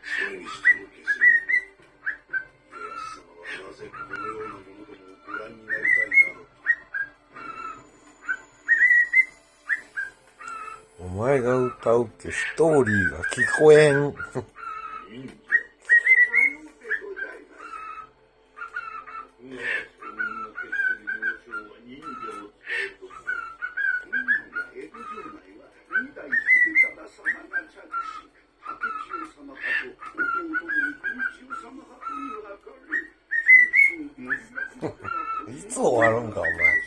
それにしても決意、家康様はなぜこのようなものどもをご覧になりたいだろう。 お前が歌うってストーリーが聞こえん。 いいんじゃ。 いつ終わるんか、お前。